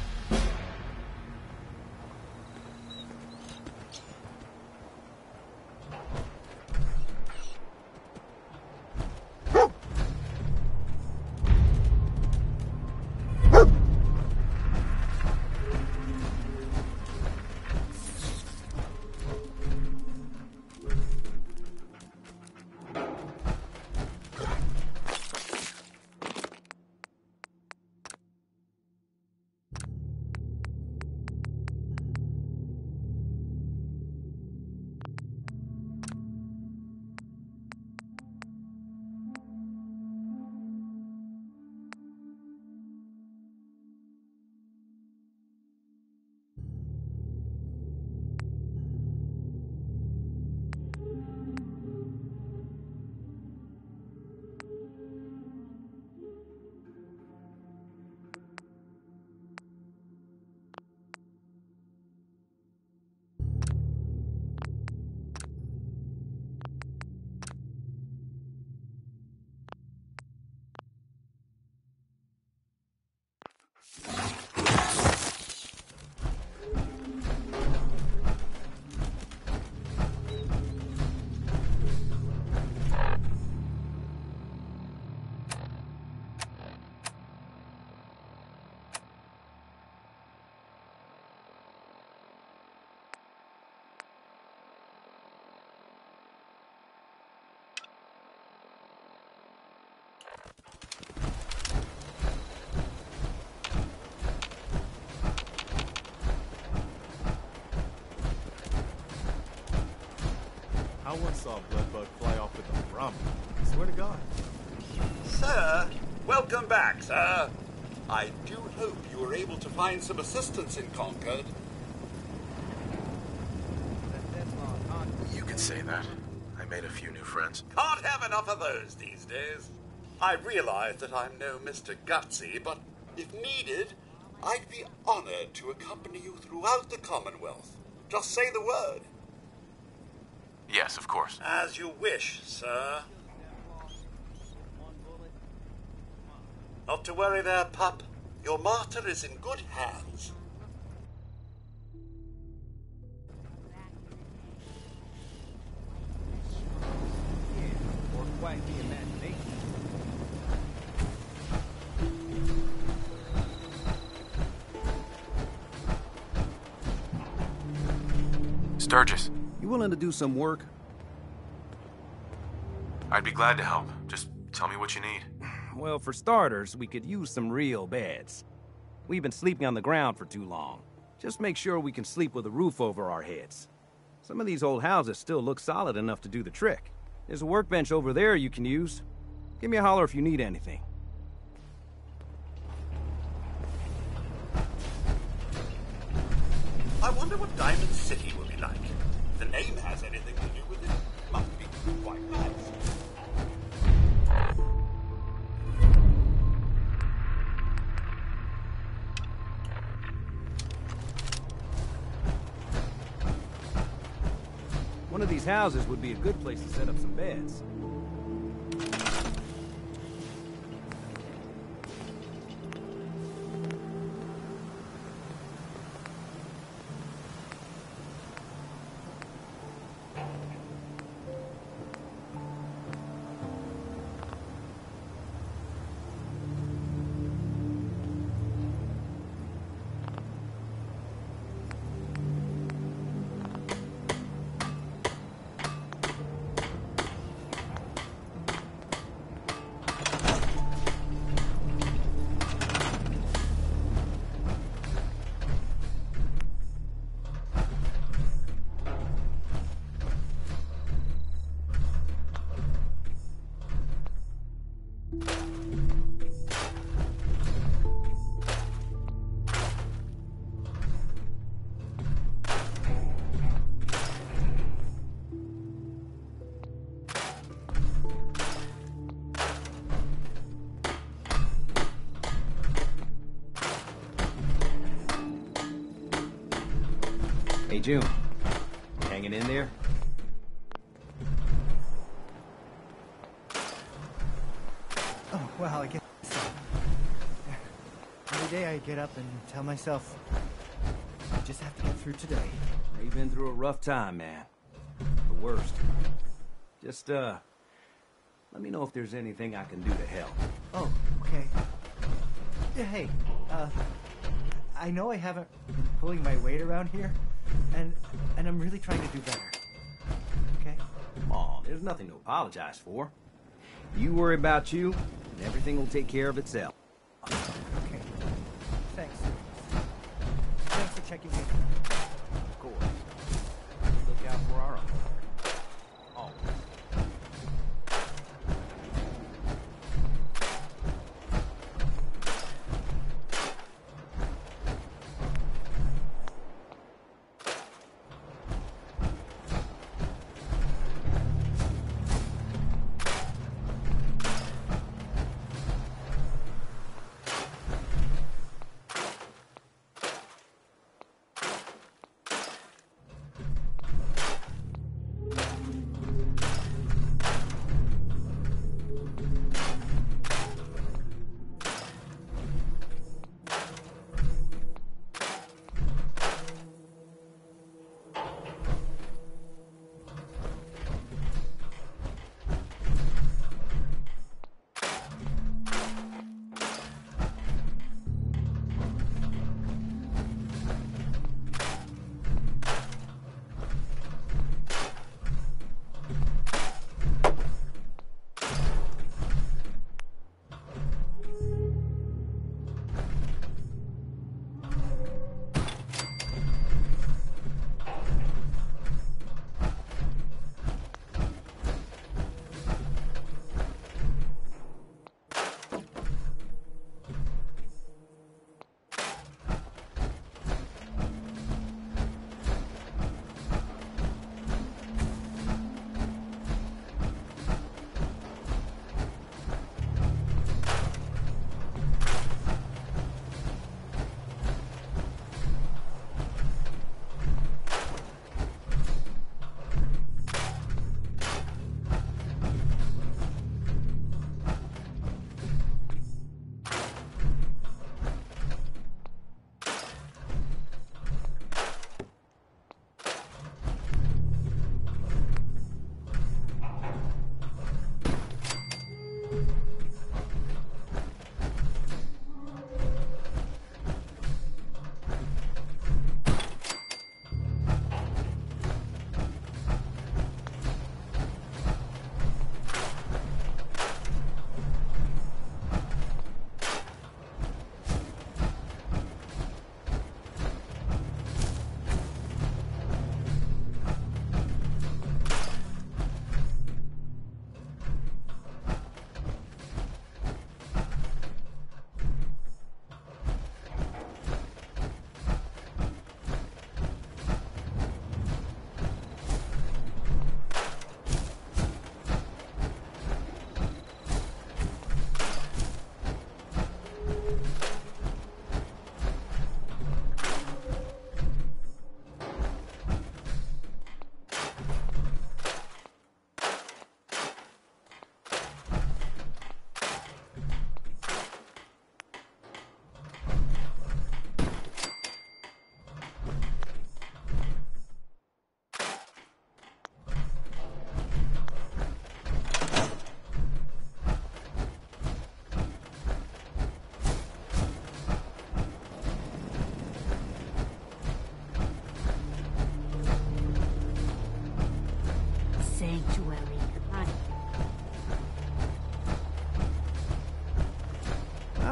I once saw a bloodbug fly off with a drum. I swear to God. Sir, welcome back, sir. I do hope you were able to find some assistance in Concord. You can say that. I made a few new friends. Can't have enough of those these days. I realize that I'm no Mister Gutsy, but if needed, I'd be honored to accompany you throughout the Commonwealth. Just say the word. Yes, of course. As you wish, sir. Not to worry there, pup. Your martyr is in good hands. Or quite the imagination. Sturgis. You willing to do some work? I'd be glad to help. Just tell me what you need. Well, for starters, we could use some real beds. We've been sleeping on the ground for too long. Just make sure we can sleep with a roof over our heads. Some of these old houses still look solid enough to do the trick. There's a workbench over there you can use. Give me a holler if you need anything. I wonder what Diamond City will be like. If the name has anything to do with it, it must be quite nice. One of these houses would be a good place to set up some beds. Hey, June. Hanging in there? Oh, well, I guess so. Every day I get up and tell myself, I just have to get through today. You've been through a rough time, man. The worst. Just, uh, let me know if there's anything I can do to help. Oh, okay. Yeah, hey, uh, I know I haven't been pulling my weight around here, and and I'm really trying to do better. Okay? Come on, there's nothing to apologize for. You worry about you, and everything will take care of itself. Okay. Thanks. Thanks for checking in. Of course. Look out for our own. Oh.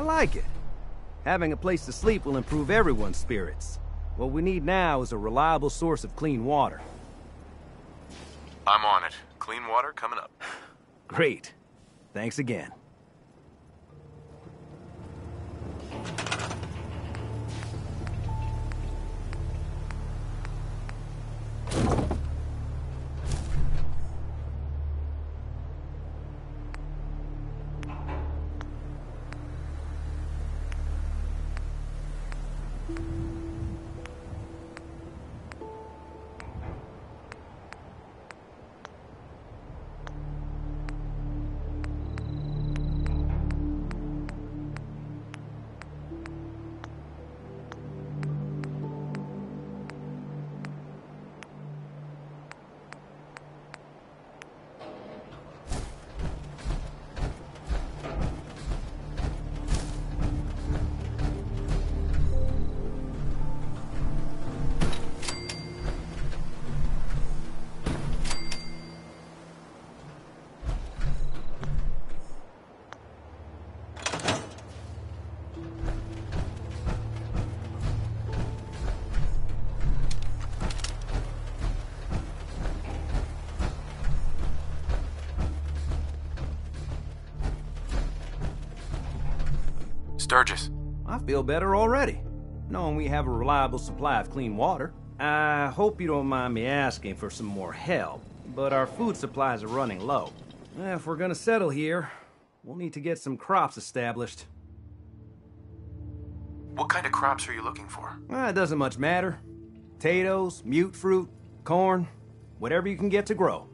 like it. Having a place to sleep will improve everyone's spirits. What we need now is a reliable source of clean water. I'm on it. Clean water coming up. Great. Thanks again. Sturgis. I feel better already, knowing we have a reliable supply of clean water. I hope you don't mind me asking for some more help, but our food supplies are running low. If we're gonna settle here, we'll need to get some crops established. What kind of crops are you looking for? Well, it doesn't much matter. Potatoes, mute fruit, corn, whatever you can get to grow.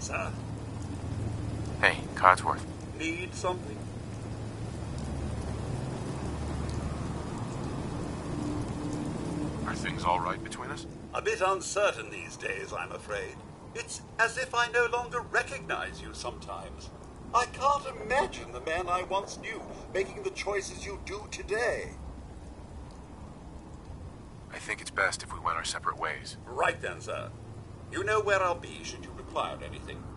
sir. Hey, Codsworth. Need something? Are things all right between us? A bit uncertain these days, I'm afraid. It's as if I no longer recognize you sometimes. I can't imagine the man I once knew making the choices you do today. I think it's best if we went our separate ways. Right then, sir. You know where I'll be should you require anything.